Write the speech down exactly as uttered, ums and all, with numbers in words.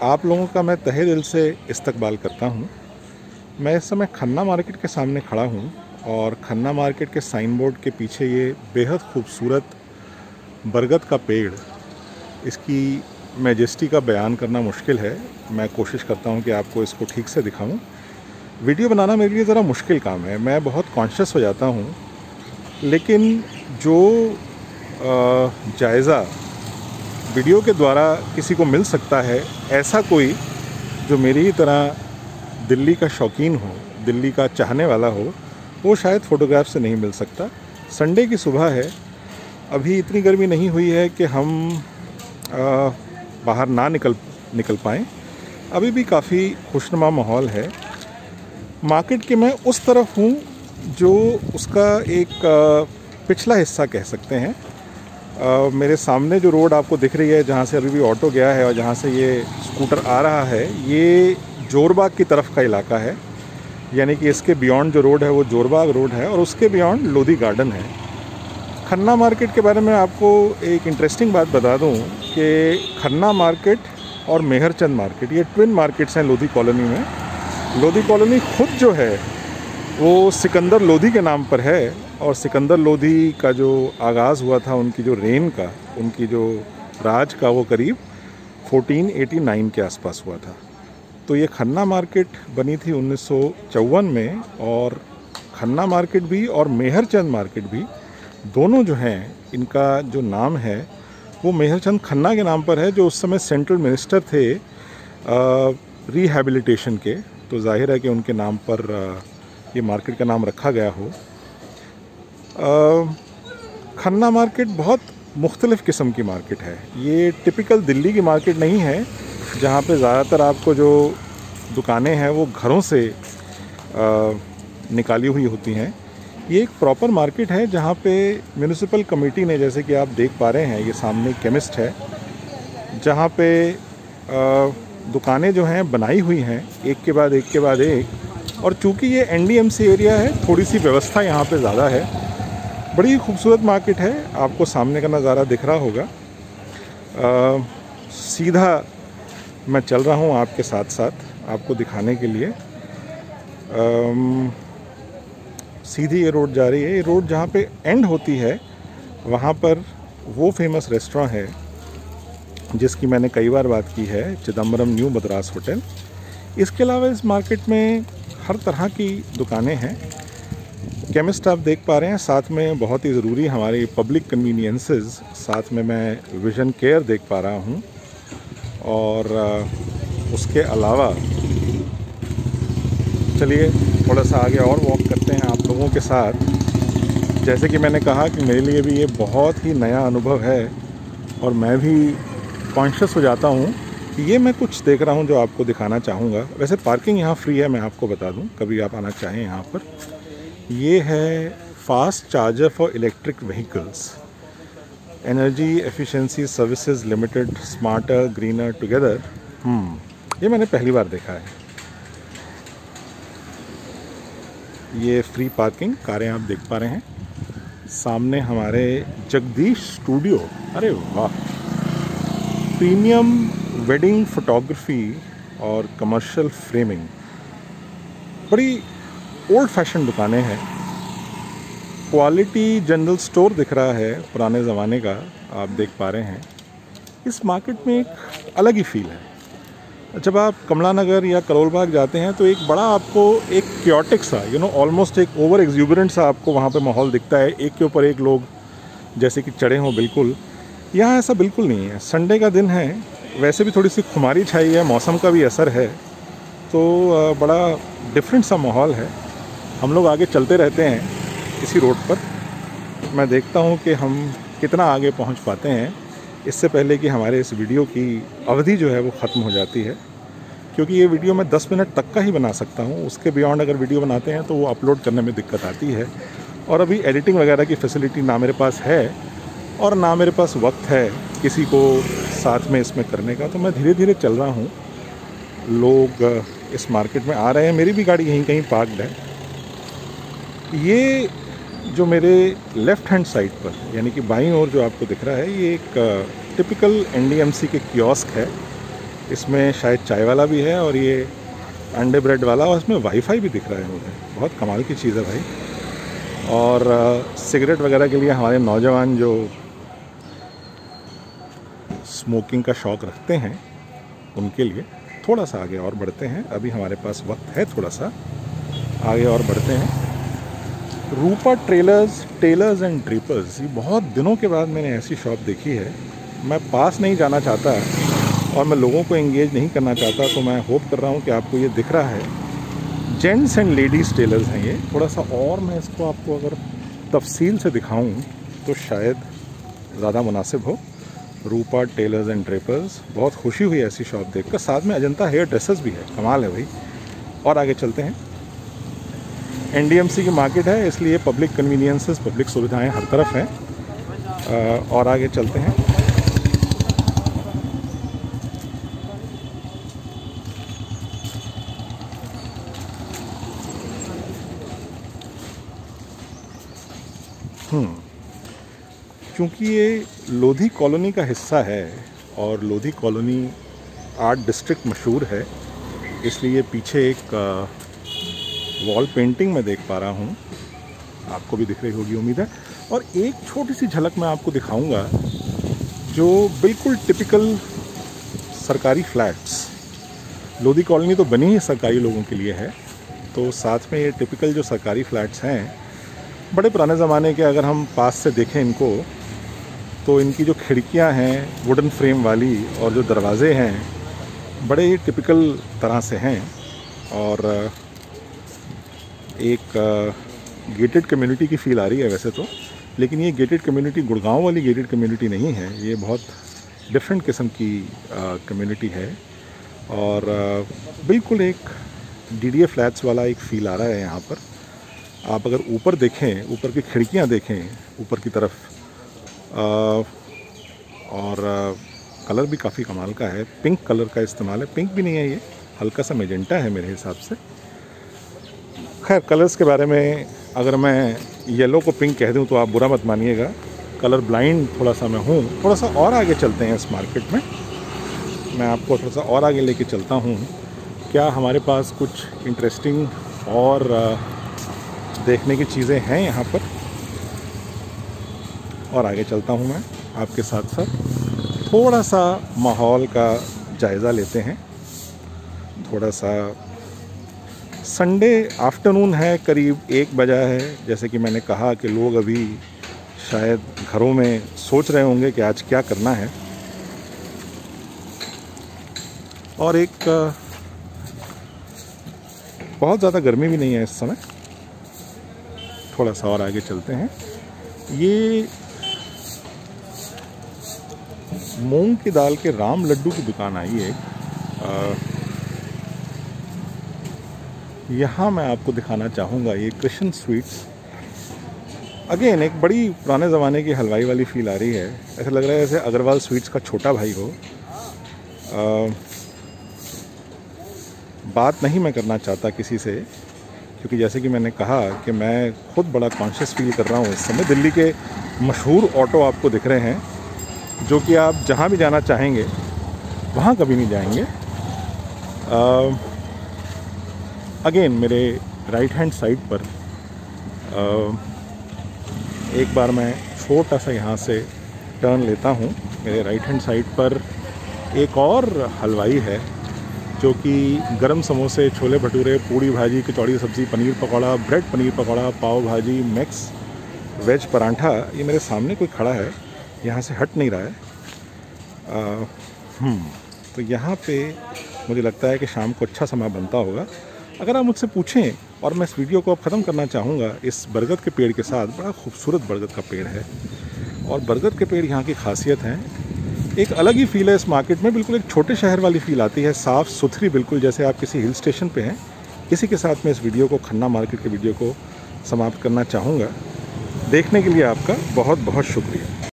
आप लोगों का मैं तहे दिल से इस्तकबाल करता हूँ। मैं इस समय खन्ना मार्केट के सामने खड़ा हूँ और खन्ना मार्केट के साइन बोर्ड के पीछे ये बेहद खूबसूरत बरगद का पेड़, इसकी मैजेस्टी का बयान करना मुश्किल है। मैं कोशिश करता हूँ कि आपको इसको ठीक से दिखाऊँ। वीडियो बनाना मेरे लिए ज़रा मुश्किल काम है, मैं बहुत कॉन्शियस हो जाता हूँ, लेकिन जो जायज़ा वीडियो के द्वारा किसी को मिल सकता है, ऐसा कोई जो मेरी ही तरह दिल्ली का शौकीन हो, दिल्ली का चाहने वाला हो, वो शायद फ़ोटोग्राफ से नहीं मिल सकता। संडे की सुबह है, अभी इतनी गर्मी नहीं हुई है कि हम आ, बाहर ना निकल निकल पाएँ। अभी भी काफ़ी खुशनुमा माहौल है। मार्केट के मैं उस तरफ हूँ जो उसका एक आ, पिछला हिस्सा कह सकते हैं। आ, मेरे सामने जो रोड आपको दिख रही है, जहाँ से अभी भी ऑटो गया है और जहाँ से ये स्कूटर आ रहा है, ये जोरबाग की तरफ का इलाका है। यानी कि इसके बियॉन्ड जो रोड है वो जोरबाग रोड है और उसके बियॉन्ड लोधी गार्डन है। खन्ना मार्केट के बारे में आपको एक इंटरेस्टिंग बात बता दूं कि खन्ना मार्केट और मेहरचंद मार्केट ये ट्विन मार्केट्स हैं लोधी कॉलोनी में। लोधी कॉलोनी खुद जो है वो सिकंदर लोधी के नाम पर है और सिकंदर लोधी का जो आगाज़ हुआ था, उनकी जो रेन का, उनकी जो राज का, वो करीब चौदह सौ नवासी के आसपास हुआ था। तो ये खन्ना मार्केट बनी थी उन्नीस सौ चौवन में और खन्ना मार्केट भी और मेहरचंद मार्केट भी दोनों जो हैं, इनका जो नाम है वो मेहरचंद खन्ना के नाम पर है, जो उस समय सेंट्रल मिनिस्टर थे रिहैबिलिटेशन के। तो जाहिर है कि उनके नाम पर आ, ये मार्केट का नाम रखा गया हो। आ, खन्ना मार्केट बहुत मुख्तलिफ़ किस्म की मार्केट है। ये टिपिकल दिल्ली की मार्केट नहीं है जहाँ पे ज़्यादातर आपको जो दुकानें हैं वो घरों से आ, निकाली हुई होती हैं। ये एक प्रॉपर मार्केट है जहाँ पे म्यूनिसिपल कमेटी ने, जैसे कि आप देख पा रहे हैं, ये सामने केमिस्ट है, जहाँ पे आ, दुकानें जो हैं बनाई हुई हैं एक के बाद एक के बाद एक। और चूँकि ये N D M C area है, थोड़ी सी व्यवस्था यहाँ पे ज़्यादा है। बड़ी खूबसूरत मार्केट है, आपको सामने का नज़ारा दिख रहा होगा। आ, सीधा मैं चल रहा हूँ आपके साथ साथ आपको दिखाने के लिए। आ, सीधी ये रोड जा रही है। ये रोड जहाँ पे एंड होती है वहाँ पर वो फेमस रेस्टोरेंट है जिसकी मैंने कई बार बात की है, चिदम्बरम न्यू मद्रास होटल। इसके अलावा इस मार्केट में हर तरह की दुकानें हैं। केमिस्ट आप देख पा रहे हैं, साथ में बहुत ही ज़रूरी हमारी पब्लिक कन्वीनियंसेस, साथ में मैं विजन केयर देख पा रहा हूँ। और उसके अलावा चलिए थोड़ा सा आगे और वॉक करते हैं आप लोगों के साथ। जैसे कि मैंने कहा कि मेरे लिए भी ये बहुत ही नया अनुभव है और मैं भी कॉन्शियस हो जाता हूँ कि ये मैं कुछ देख रहा हूँ जो आपको दिखाना चाहूँगा। वैसे पार्किंग यहाँ फ्री है, मैं आपको बता दूँ, कभी आप आना चाहें यहाँ पर। ये है fast charger for electric vehicles, energy efficiency services limited, smarter greener together. Hmm ये मैंने पहली बार देखा है। ये फ्री पार्किंग, कारें आप देख पा रहे हैं। सामने हमारे जगदीश स्टूडियो, अरे वाह, प्रीमियम वेडिंग फोटोग्राफी और कमर्शियल फ्रेमिंग। बड़ी ओल्ड फैशन दुकानें हैं। क्वालिटी जनरल स्टोर दिख रहा है पुराने ज़माने का, आप देख पा रहे हैं। इस मार्केट में एक अलग ही फील है। जब आप कमला नगर या करोल बाग जाते हैं तो एक बड़ा आपको एक क्योटिक सा, यू नो, ऑलमोस्ट एक ओवर एग्जूबरेंट सा आपको वहाँ पे माहौल दिखता है। एक के ऊपर एक लोग जैसे कि चढ़े हों, बिल्कुल। यहाँ ऐसा बिल्कुल नहीं है। संडे का दिन है, वैसे भी थोड़ी सी खुमारी छाई है, मौसम का भी असर है, तो बड़ा डिफरेंट सा माहौल है। हम लोग आगे चलते रहते हैं इसी रोड पर। मैं देखता हूँ कि हम कितना आगे पहुँच पाते हैं इससे पहले कि हमारे इस वीडियो की अवधि जो है वो ख़त्म हो जाती है, क्योंकि ये वीडियो मैं दस मिनट तक का ही बना सकता हूँ। उसके बियॉन्ड अगर वीडियो बनाते हैं तो वो अपलोड करने में दिक्कत आती है और अभी एडिटिंग वगैरह की फैसिलिटी ना मेरे पास है और ना मेरे पास वक्त है किसी को साथ में इसमें करने का। तो मैं धीरे धीरे चल रहा हूँ। लोग इस मार्केट में आ रहे हैं, मेरी भी गाड़ी यहीं कहीं पार्कड है। ये जो मेरे लेफ़्ट हैंड साइड पर, यानी कि बाईं ओर जो आपको दिख रहा है, ये एक typical N D M C के कियोस्क है। इसमें शायद चाय वाला भी है और ये अंडे ब्रेड वाला, और इसमें वाईफाई भी दिख रहा है मुझे। बहुत कमाल की चीज़ है भाई। और आ, सिगरेट वगैरह के लिए हमारे नौजवान जो स्मोकिंग का शौक़ रखते हैं उनके लिए थोड़ा सा आगे और बढ़ते हैं। अभी हमारे पास वक्त है, थोड़ा सा आगे और बढ़ते हैं। Rupa trailers tailors and drapers, ये बहुत दिनों के बाद मैंने ऐसी शॉप देखी है। मैं पास नहीं जाना चाहता और मैं लोगों को एंगेज नहीं करना चाहता, तो मैं होप कर रहा हूँ कि आपको ये दिख रहा है। जेंट्स एंड लेडीज़ टेलर्स हैं ये। थोड़ा सा और मैं इसको आपको अगर तफसील से दिखाऊं तो शायद ज़्यादा मुनासिब हो। रूपा टेलर्स एंड ड्रेपर्स, बहुत खुशी हुई ऐसी शॉप देखकर। साथ में अजंता हेयर ड्रेसेस भी है, कमाल है भाई। और आगे चलते हैं। एन डी एम सी की मार्केट है, इसलिए पब्लिक कन्वीनियंसेस, पब्लिक सुविधाएं हर तरफ हैं। और आगे चलते हैं। हम्म क्योंकि ये लोधी कॉलोनी का हिस्सा है और लोधी कॉलोनी आर्ट डिस्ट्रिक्ट मशहूर है, इसलिए पीछे एक वॉल पेंटिंग मैं देख पा रहा हूँ, आपको भी दिख रही होगी उम्मीद है। और एक छोटी सी झलक मैं आपको दिखाऊंगा जो बिल्कुल टिपिकल सरकारी फ्लैट्स, लोधी कॉलोनी तो बनी ही सरकारी लोगों के लिए है, तो साथ में ये टिपिकल जो सरकारी फ्लैट्स हैं बड़े पुराने ज़माने के, अगर हम पास से देखें इनको तो इनकी जो खिड़कियां हैं वुडन फ्रेम वाली और जो दरवाजे हैं बड़े ही टिपिकल तरह से हैं। और एक गेटेड कम्युनिटी की फ़ील आ रही है वैसे तो, लेकिन ये गेटेड कम्युनिटी गुड़गांव वाली गेटेड कम्युनिटी नहीं है, ये बहुत डिफरेंट किस्म की कम्युनिटी है। और आ, बिल्कुल एक डी डी ए फ्लैट्स वाला एक फ़ील आ रहा है यहाँ पर। आप अगर ऊपर देखें, ऊपर की खिड़कियाँ देखें ऊपर की तरफ, आ, और आ, कलर भी काफ़ी कमाल का है। पिंक कलर का इस्तेमाल है, पिंक भी नहीं है ये, हल्का सा मेजेंटा है मेरे हिसाब से। खैर कलर्स के बारे में अगर मैं येलो को पिंक कह दूं तो आप बुरा मत मानिएगा, कलर ब्लाइंड थोड़ा सा मैं हूँ। थोड़ा सा और आगे चलते हैं इस मार्केट में, मैं आपको थोड़ा सा और आगे लेके चलता हूँ। क्या हमारे पास कुछ इंटरेस्टिंग और देखने की चीज़ें हैं यहाँ पर। और आगे चलता हूँ मैं आपके साथ साथ, थोड़ा सा माहौल का जायज़ा लेते हैं। थोड़ा सा संडे आफ्टरनून है, करीब एक बजा है। जैसे कि मैंने कहा कि लोग अभी शायद घरों में सोच रहे होंगे कि आज क्या करना है। और एक बहुत ज़्यादा गर्मी भी नहीं है इस समय। थोड़ा सा और आगे चलते हैं। ये मूंग की दाल के राम लड्डू की दुकान आई है। यहाँ मैं आपको दिखाना चाहूँगा ये कृष्ण स्वीट्स। अगेन एक बड़ी पुराने ज़माने की हलवाई वाली फील आ रही है। ऐसा लग रहा है जैसे अग्रवाल स्वीट्स का छोटा भाई हो। आ, बात नहीं मैं करना चाहता किसी से, क्योंकि जैसे कि मैंने कहा कि मैं खुद बड़ा कॉन्शियस फील कर रहा हूँ इस समय। दिल्ली के मशहूर ऑटो आपको दिख रहे हैं जो कि आप जहाँ भी जाना चाहेंगे वहाँ कभी नहीं जाएंगे। अगेन मेरे राइट हैंड साइड पर आ, एक बार मैं छोटा सा यहाँ से टर्न लेता हूँ। मेरे राइट हैंड साइड पर एक और हलवाई है जो कि गरम समोसे, छोले भटूरे, पूड़ी bhaji, kachori sabzi, paneer pakora, bread paneer pakora, pav bhaji, mix veg परांठा, ये मेरे सामने कोई खड़ा है, यहाँ से हट नहीं रहा है। आ, हम्म तो यहाँ पे मुझे लगता है कि शाम को अच्छा समय बनता होगा। अगर आप मुझसे पूछें, और मैं इस वीडियो को अब ख़त्म करना चाहूँगा इस बरगद के पेड़ के साथ। बड़ा खूबसूरत बरगद का पेड़ है और बरगद के पेड़ यहाँ की खासियत है। एक अलग ही फील है इस मार्केट में, बिल्कुल एक छोटे शहर वाली फ़ील आती है, साफ़ सुथरी, बिल्कुल जैसे आप किसी हिल स्टेशन पे हैं। इसी के साथ मैं इस वीडियो को, खन्ना मार्केट के वीडियो को समाप्त करना चाहूँगा। देखने के लिए आपका बहुत बहुत शुक्रिया।